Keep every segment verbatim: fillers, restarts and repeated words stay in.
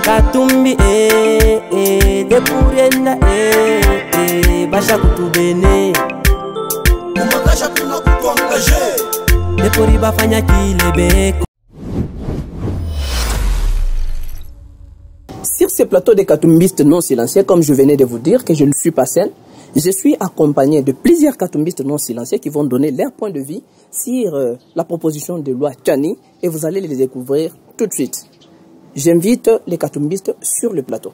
Katumbi eh eh de purenda eh eh basha kutubene umakasha kuna kutuangaje de pori bafanya kilebeko. Sur ce plateau des katumbistes non silencieux, comme je venais de vous dire que je ne suis pas seul, je suis accompagné de plusieurs katumbistes non silencieux qui vont donner leur point de vue sur euh, la proposition de loi Tchani et vous allez les découvrir tout de suite. J'invite les katumbistes sur le plateau.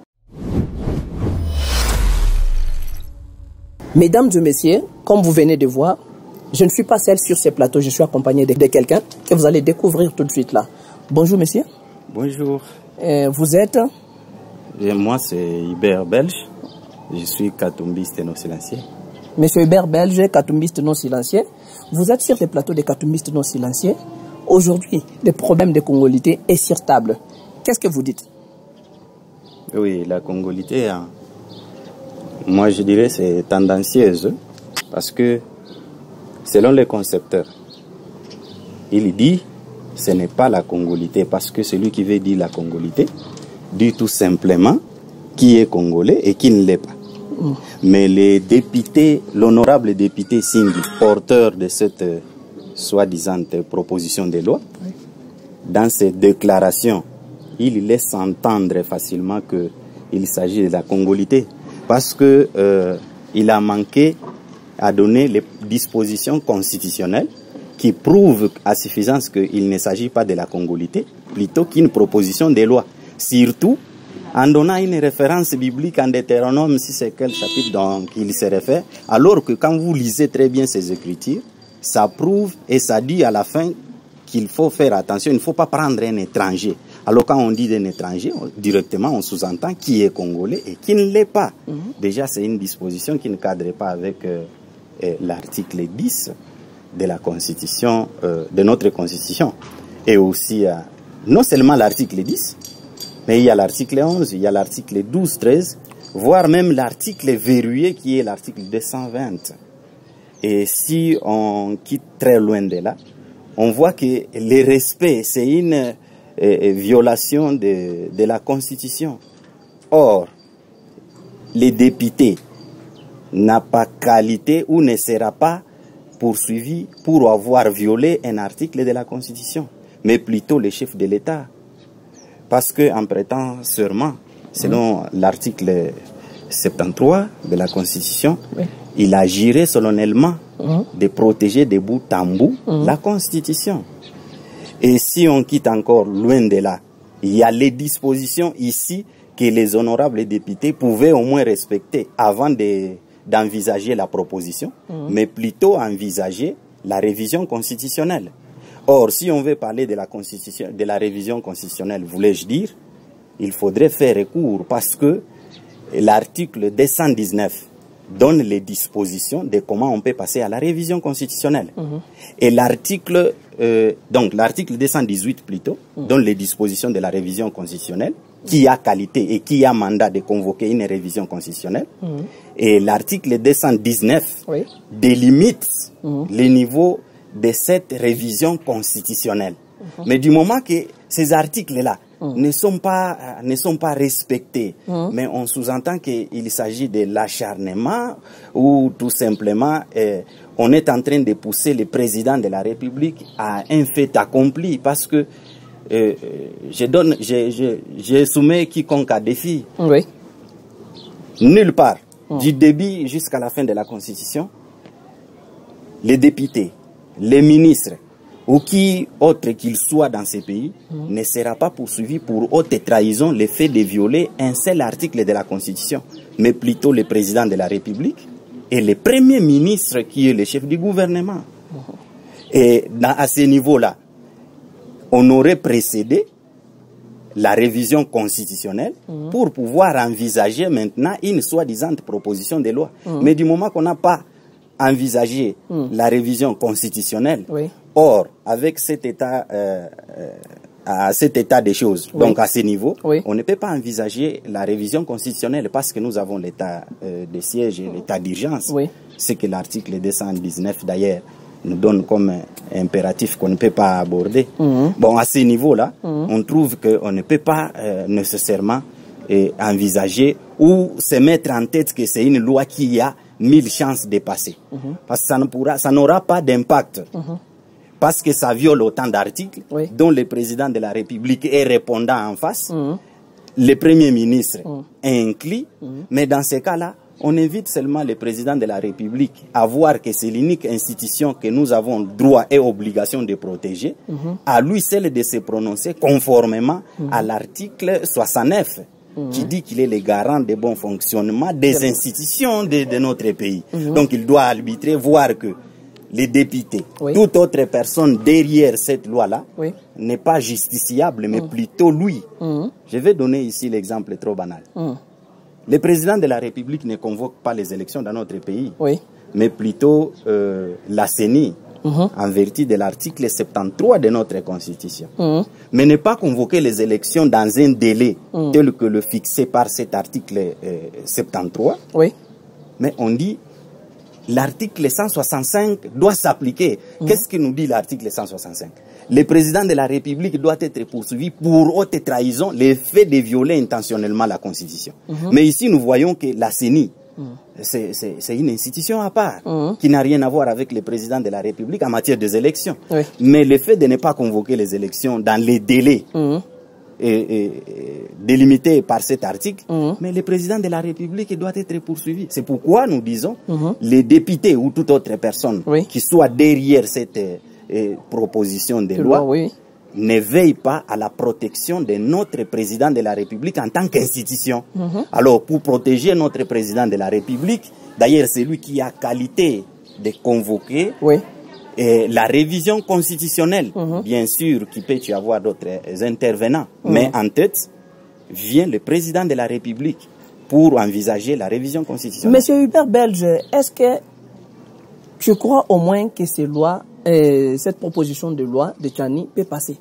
Mesdames et messieurs, comme vous venez de voir, je ne suis pas seul sur ce plateau, je suis accompagné de, de quelqu'un que vous allez découvrir tout de suite là. Bonjour monsieur. Bonjour. Euh, vous êtes? Et moi c'est Hubert Belge, je suis katumbiste non silencieux. Monsieur Hubert Belge, katumbiste non silencieux. Vous êtes sur le plateau des katumbistes non silencieux. Aujourd'hui, le problème de congolité est sur table. Qu'est-ce que vous dites? Oui, la congolité, hein, moi je dirais c'est tendancieuse parce que selon les concepteurs, il dit ce n'est pas la congolité parce que celui qui veut dire la congolité dit tout simplement qui est congolais et qui ne l'est pas. Mm. Mais les députés, l'honorable député Singhi, porteur de cette euh, soi-disant proposition de loi, oui, dans ses déclarations, il laisse entendre facilement qu'il s'agit de la congolité parce que euh, il a manqué à donner les dispositions constitutionnelles qui prouvent à suffisance qu'il ne s'agit pas de la congolité, plutôt qu'une proposition de loi. Surtout en donnant une référence biblique en Deutéronome, si c'est quel chapitre donc il se réfère, alors que quand vous lisez très bien ces écritures, ça prouve et ça dit à la fin qu'il faut faire attention, il ne faut pas prendre un étranger. Alors quand on dit d'un étranger, directement on sous-entend qui est congolais et qui ne l'est pas. Mm-hmm. Déjà c'est une disposition qui ne cadre pas avec euh, euh, l'article dix de la constitution, euh, de notre constitution. Et aussi, euh, non seulement l'article dix, mais il y a l'article onze, il y a l'article douze, treize, voire même l'article verrouillé qui est l'article deux cent vingt. Et si on quitte très loin de là, on voit que le respect, c'est une euh, violation de, de la Constitution. Or, les députés n'ont pas qualité ou ne sera pas poursuivi pour avoir violé un article de la Constitution, mais plutôt le chef de l'État. Parce qu'en prêtant serment, selon mmh. l'article soixante-treize de la Constitution, oui, il agirait solennellement mmh. de protéger de bout en bout mmh. la Constitution. Et si on quitte encore loin de là, il y a les dispositions ici que les honorables députés pouvaient au moins respecter avant de d'envisager la proposition, mmh. mais plutôt envisager la révision constitutionnelle. Or, si on veut parler de la, constitution, de la révision constitutionnelle, voulais-je dire, il faudrait faire recours parce que l'article deux cent dix-neuf donne les dispositions de comment on peut passer à la révision constitutionnelle. Mmh. Et l'article, euh, donc l'article deux cent dix-huit plutôt, mmh. donne les dispositions de la révision constitutionnelle, qui a qualité et qui a mandat de convoquer une révision constitutionnelle. Mmh. Et l'article deux cent dix-neuf oui. délimite mmh. le niveau de cette révision constitutionnelle. Mmh. Mais du moment que ces articles-là mmh. ne sont pas, euh, ne sont pas respectés, mmh. mais on sous-entend qu'il s'agit de l'acharnement ou tout simplement euh, on est en train de pousser le président de la République à un fait accompli parce que Euh, je donne, je, je, je soumets quiconque à défi. Oui. Nulle part, mmh. du début jusqu'à la fin de la Constitution, les députés, les ministres, ou qui autre qu'ils soient dans ces pays, mmh. ne sera pas poursuivi pour haute trahison le fait de violer un seul article de la Constitution, mais plutôt le président de la République et le premier ministre qui est le chef du gouvernement. Mmh. Et dans, à ce niveau-là, on aurait précédé la révision constitutionnelle mmh. pour pouvoir envisager maintenant une soi-disant proposition de loi. Mmh. Mais du moment qu'on n'a pas envisagé mmh. la révision constitutionnelle, oui. or, avec cet état, euh, euh, à cet état des choses, oui. donc à ce niveau, oui. on ne peut pas envisager la révision constitutionnelle parce que nous avons l'état euh, de siège et l'état d'urgence. Oui. C'est que l'article deux cent dix-neuf d'ailleurs nous donne comme impératif qu'on ne peut pas aborder. Mmh. Bon, à ce niveau-là, mmh. on trouve qu'on ne peut pas euh, nécessairement euh, envisager ou se mettre en tête que c'est une loi qui a mille chances de passer. Mmh. Parce que ça ne pourra, ça n'aura pas d'impact. Mmh. Parce que ça viole autant d'articles, oui, dont le président de la République est répondant en face, mmh, le Premier ministre mmh. est inclus, mmh, mais dans ces cas-là, on invite seulement le président de la République à voir que c'est l'unique institution que nous avons droit et obligation de protéger, mmh, à lui seul de se prononcer conformément mmh. à l'article soixante-neuf, mmh, qui dit qu'il est le garant de bon fonctionnement des mmh. institutions de, de notre pays. Mmh. Donc il doit arbitrer, voir que les députés, oui, toute autre personne derrière cette loi-là, oui, n'est pas justiciable, mais mmh. plutôt lui. Mmh. Je vais donner ici l'exemple trop banal. Mmh. Le président de la République ne convoque pas les élections dans notre pays, oui, mais plutôt euh, la C E N I, mmh, en vertu de l'article soixante-treize de notre Constitution. Mmh. Mais ne pas convoquer les élections dans un délai mmh. tel que le fixé par cet article euh, soixante-treize, oui, mais on dit l'article cent soixante-cinq doit s'appliquer. Mmh. Qu'est-ce que nous dit l'article cent soixante-cinq? Le président de la République doit être poursuivi pour haute trahison, le fait de violer intentionnellement la Constitution. Mmh. Mais ici, nous voyons que la C E N I, mmh, c'est une institution à part, mmh, qui n'a rien à voir avec le président de la République en matière des élections. Oui. Mais le fait de ne pas convoquer les élections dans les délais, mmh, Et, et, et délimité par cet article, mmh, mais le président de la République doit être poursuivi. C'est pourquoi nous disons, mmh, les députés ou toute autre personne, oui, qui soit derrière cette euh, proposition de loi, oui, ne veille pas à la protection de notre président de la République en tant qu'institution. Mmh. Alors, pour protéger notre président de la République, d'ailleurs, c'est lui qui a qualité de convoquer, oui, et la révision constitutionnelle, mmh, bien sûr, qui peut y avoir d'autres intervenants, mmh, mais en tête vient le président de la République pour envisager la révision constitutionnelle. Monsieur Hubert Belge, est-ce que tu crois au moins que ces lois, euh, cette proposition de loi de Tchani peut passer?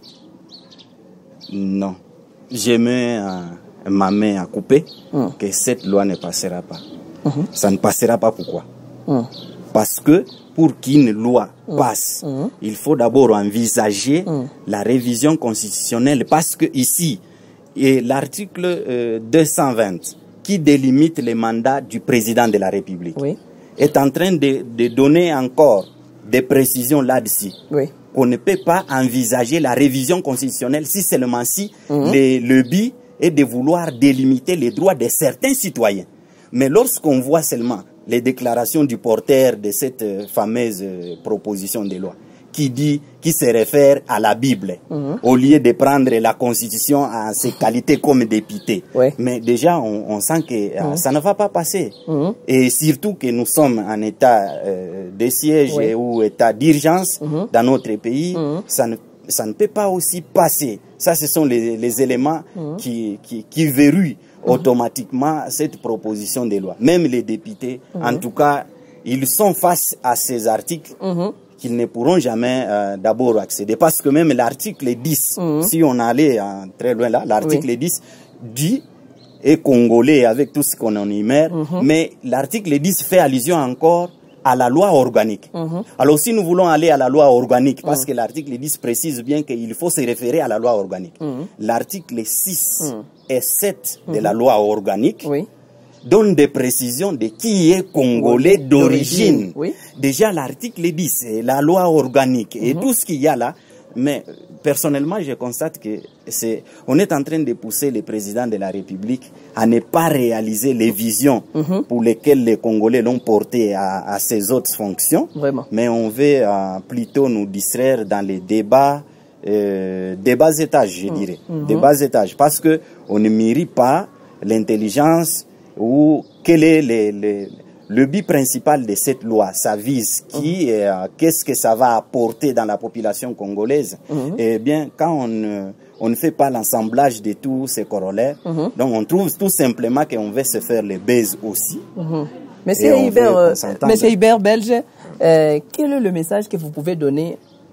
Non. Je mets euh, ma main à couper, mmh, que cette loi ne passera pas. Mmh. Ça ne passera pas pourquoi? Mmh. Parce que pour qu'une loi passe, mmh, il faut d'abord envisager mmh. la révision constitutionnelle, parce que ici, l'article euh, deux cent vingt, qui délimite les mandats du président de la République, oui, est en train de, de donner encore des précisions là-dessus. Oui. Qu'on ne peut pas envisager la révision constitutionnelle si seulement si mmh. les, le but est de vouloir délimiter les droits de certains citoyens. Mais lorsqu'on voit seulement les déclarations du porteur de cette euh, fameuse euh, proposition de loi, qui dit, qui se réfère à la Bible, mmh. au lieu de prendre la Constitution en ses qualités comme député. Ouais. Mais déjà, on, on sent que mmh. ça ne va pas passer. Mmh. Et surtout que nous sommes en état euh, de siège, ouais, ou état d'urgence mmh. dans notre pays, mmh. ça ne, ça ne peut pas aussi passer. Ça, ce sont les, les éléments mmh. qui, qui, qui verrouillent mmh. automatiquement cette proposition de loi. Même les députés, mmh. en tout cas, ils sont face à ces articles mmh. qu'ils ne pourront jamais euh, d'abord accéder. Parce que même l'article dix, mmh. si on allait euh, très loin là, l'article oui. dix dit, est congolais avec tout ce qu'on en énumère, mmh. mais l'article dix fait allusion encore à la loi organique. Mmh. Alors si nous voulons aller à la loi organique, parce mmh. que l'article dix précise bien qu'il faut se référer à la loi organique, mmh. l'article six mmh. et sept mmh. de la loi organique oui. donne des précisions de qui est congolais oui. d'origine. Oui. Déjà l'article dix, la loi organique mmh. et tout ce qu'il y a là, mais personnellement je constate que c'est, on est en train de pousser le président de la République à ne pas réaliser les visions mmh. pour lesquelles les Congolais l'ont porté à, à ses autres fonctions. Vraiment. Mais on veut euh, plutôt nous distraire dans les débats euh, des bas étages, je mmh. dirais, mmh. des bas étages, parce que on ne mérite pas l'intelligence ou quel est les, les, le but principal de cette loi. Ça vise qui, mmh. euh, qu'est-ce que ça va apporter dans la population congolaise. Mmh. Eh bien, quand on, euh, on ne fait pas l'assemblage de tous ces corollaires, mmh. donc on trouve tout simplement qu'on veut se faire les baises aussi. Mmh. Monsieur Hubert, euh, Monsieur Hubert Belge, euh, quel est le message que vous pouvez donner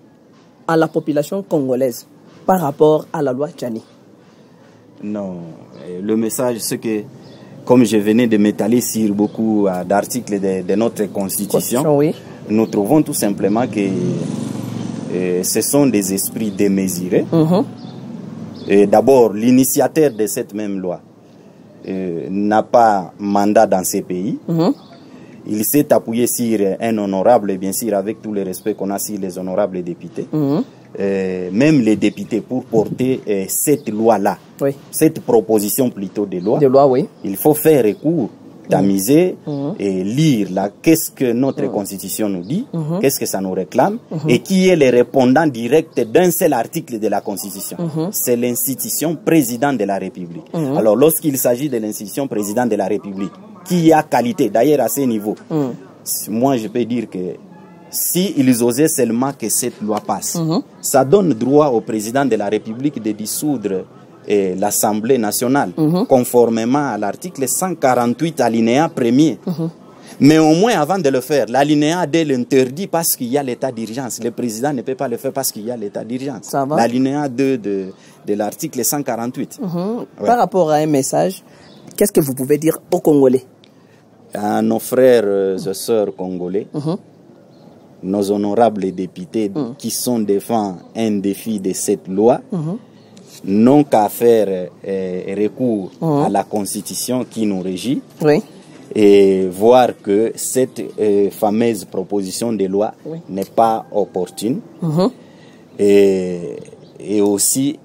à la population congolaise par rapport à la loi Tchani? Non, le message, c'est que, comme je venais de m'étaler sur beaucoup euh, d'articles de, de notre Constitution, oui. nous trouvons tout simplement que euh, ce sont des esprits démesurés. Mm-hmm. Et d'abord, l'initiateur de cette même loi euh, n'a pas mandat dans ces pays. Mm-hmm. Il s'est appuyé sur un honorable, et bien sûr, avec tout le respect qu'on a sur les honorables députés. Mm-hmm. Euh, même les députés, pour porter euh, cette loi-là, oui. cette proposition plutôt de loi, de loi oui. il faut faire recours, tamiser mmh. et lire là, qu'est-ce que notre mmh. constitution nous dit, mmh. qu'est-ce que ça nous réclame, mmh. et qui est le répondant direct d'un seul article de la constitution. Mmh. C'est l'institution président de la République. Mmh. Alors lorsqu'il s'agit de l'institution président de la République, qui a qualité, d'ailleurs à ce niveau, mmh. moi je peux dire que si ils osaient seulement que cette loi passe, mmh. ça donne droit au président de la République de dissoudre eh, l'Assemblée nationale, mmh. conformément à l'article cent quarante-huit alinéa premier. Mmh. Mais au moins avant de le faire, l'alinéa deux l'interdit parce qu'il y a l'état d'urgence. Le président ne peut pas le faire parce qu'il y a l'état d'urgence. L'alinéa deux de, de l'article cent quarante-huit. Mmh. Ouais. Par rapport à un message, qu'est-ce que vous pouvez dire aux Congolais? À nos frères et sœurs congolais, mmh. nos honorables députés mmh. qui sont devant un défi de cette loi, mmh. n'ont qu'à faire euh, recours mmh. à la constitution qui nous régit oui. et voir que cette euh, fameuse proposition de loi oui. n'est pas opportune mmh. et, et aussi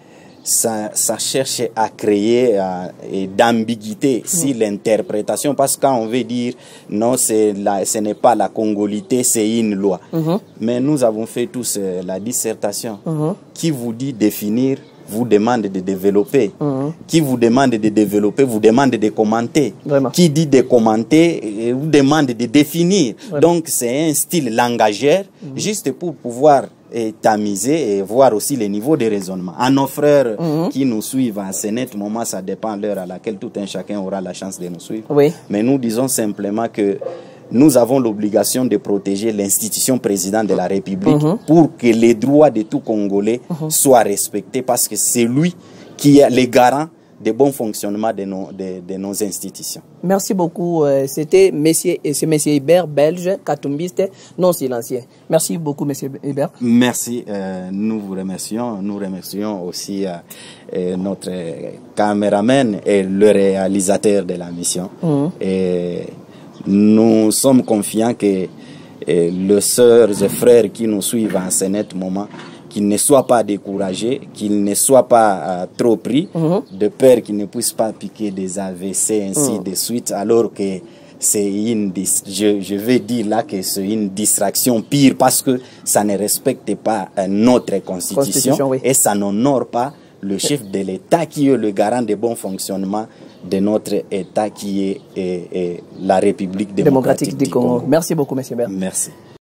ça, ça cherche à créer euh, d'ambiguïté mmh. sur l'interprétation, parce que quand on veut dire non, c'est la, ce n'est pas la congolité, c'est une loi. Mmh. Mais nous avons fait tous euh, la dissertation. Mmh. Qui vous dit définir, vous demande de développer. Mmh. Qui vous demande de développer, vous demande de commenter. Vraiment. Qui dit de commenter, vous demande de définir. Vraiment. Donc c'est un style langagère, mmh. juste pour pouvoir et tamiser et voir aussi les niveaux de raisonnement. À nos frères mmh. qui nous suivent à ce net moment, ça dépend de l'heure à laquelle tout un chacun aura la chance de nous suivre. Oui. Mais nous disons simplement que nous avons l'obligation de protéger l'institution président de la République mmh. pour que les droits de tout Congolais mmh. soient respectés, parce que c'est lui qui est le garant de bon fonctionnement de nos, de, de nos institutions. Merci beaucoup. C'était monsieur, c'est monsieur Hébert, belge, katumbiste, non silencieux. Merci beaucoup, monsieur Hébert. Merci. Euh, nous vous remercions. Nous remercions aussi euh, notre caméraman et le réalisateur de la mission. Mmh. Et nous sommes confiants que euh, les sœurs et frères qui nous suivent en ce net moment, qu'ils ne soient pas découragés, qu'ils ne soient pas euh, trop pris, mm-hmm. de peur qu'ils ne puissent pas piquer des A V C, ainsi mm. de suite, alors que c'est une, je, je vais dire là que c'est une distraction pire, parce que ça ne respecte pas euh, notre constitution, constitution oui. et ça n'honore pas le chef de l'État qui est le garant de bon fonctionnement de notre État qui est, est, est la République démocratique, démocratique du Congo. Congo. Merci beaucoup, monsieur Hébert. Merci.